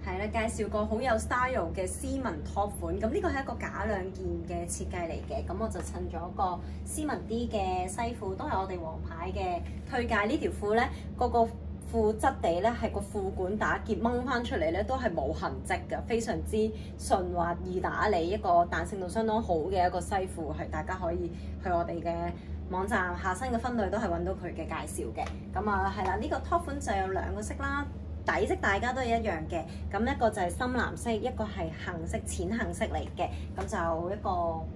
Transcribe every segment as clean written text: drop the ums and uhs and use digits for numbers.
係啦，介紹個好有 style 嘅絲紋 top 款，咁呢個係一個假兩件嘅設計嚟嘅，咁我就襯咗個絲紋啲嘅西褲，都係我哋王牌嘅推介。呢條褲咧，個褲質地咧係個褲管打結掹翻出嚟咧，都係冇痕跡嘅，非常之順滑易打理，一個彈性度相當好嘅一個西褲，係大家可以去我哋嘅網站下身嘅分類都係揾到佢嘅介紹嘅。咁啊係啦，呢個 top 款就有兩個色啦。底色大家都係一樣嘅，咁一個就係深藍色，一個係杏色淺杏色嚟嘅，咁就一個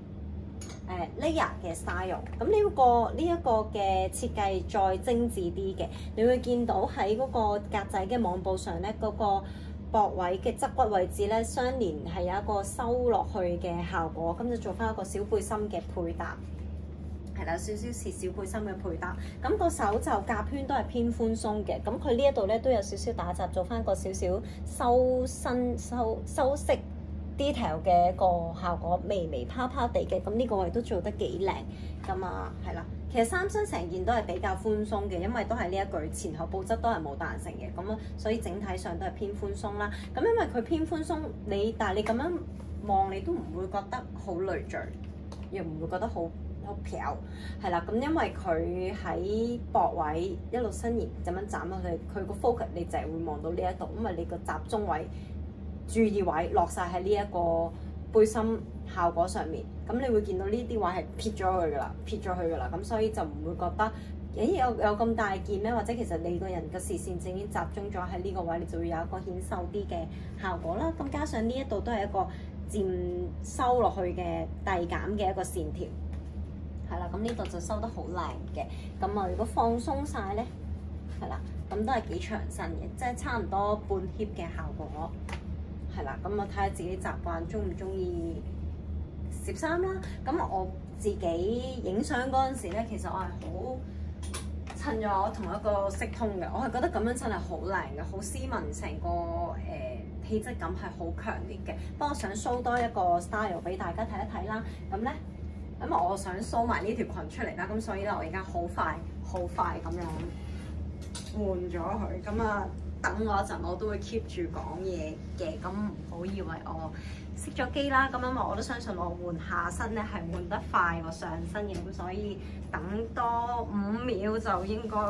layer 嘅 style。咁呢一個嘅設計再精緻啲嘅，你會見到喺嗰個格仔嘅網布上咧，嗰個膊位嘅側骨位置咧，相連係有一個收落去嘅效果，咁就做翻一個小背心嘅配搭。係啦，少少似小背心嘅配搭，咁個手袖夾圈都係偏寬鬆嘅，咁佢呢一度咧都有少少打褶，做翻個少少修飾 detail 嘅一個效果，微微拋拋地嘅，咁呢個位都做得幾靚，咁啊係啦，其實三身成件都係比較寬鬆嘅，因為都係呢一句前後布質都係冇彈性嘅，咁啊所以整體上都係偏寬鬆啦，咁因為佢偏寬鬆，但係你咁樣望你都唔會覺得好累贅，又唔會覺得好漂，係啦，咁因為佢喺膊位一路伸延咁樣斬落去，佢個 focus 你就係會望到呢一度，因為你個集中位、注意位落晒喺呢一個背心效果上面，咁你會見到呢啲位係撇咗佢噶啦，撇咗佢噶啦，咁所以就唔會覺得有咁大件咩？或者其實你個人嘅視線已經集中咗喺呢個位，你就會有一個顯瘦啲嘅效果啦。咁加上呢一度都係一個漸收落去嘅遞減嘅一個線條。係啦，咁呢度就收得好靚嘅。咁啊，如果放鬆晒咧，係啦，咁都係幾長身嘅，即係差唔多半 hip 嘅效果。係啦，咁啊睇下自己習慣中唔中意攝衫啦。咁我自己影相嗰陣時咧，其實我係好襯咗同一個色通嘅，我係覺得咁樣襯係好靚嘅，好斯文，成個氣質感係好強烈嘅。不過我想 show 多一個 style 俾大家睇一睇啦。咁咧。咁我想 show 埋呢條裙出嚟啦，咁所以咧我而家好快咁樣換咗佢，咁啊等我一陣我都會 keep 住講嘢嘅，咁唔好以為我熄咗機啦，咁因為我都相信我換下身咧係換得快過上身嘅，咁所以等多5秒就應該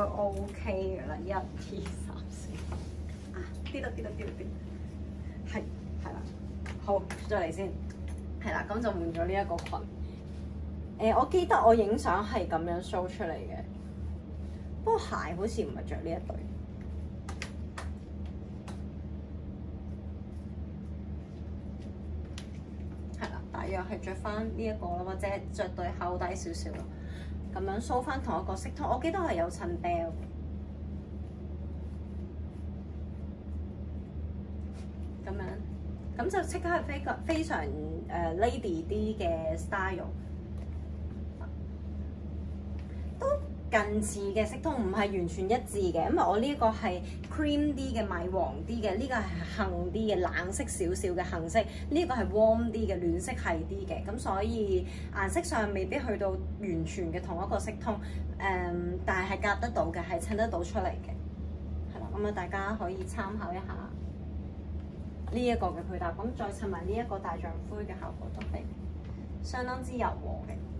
OK 嘅啦，1、2、3、4啊，啲啦，係啦，好出咗嚟先，係啦，咁就換咗呢一個裙。我記得我影相係咁樣 show 出嚟嘅，不過鞋好似唔係着呢一對。係啦，大約係着翻呢一個啦，或者着對厚底少少咯。咁樣 show 翻同一個色調，我記得係有襯 bell。咁樣，咁就即刻係非常lady 啲嘅 style。近似嘅色調唔係完全一致嘅，因為我呢個係 cream 啲嘅米黃啲嘅，呢個係杏啲嘅冷色少少嘅杏色，呢個係 warm 啲嘅暖色系啲嘅，咁所以顏色上未必去到完全嘅同一個色調，但係夾得到嘅，係襯得到出嚟嘅，係啦，咁啊大家可以參考一下呢一個嘅配搭，咁再襯埋呢一個大象灰嘅效果都係相當之柔和嘅。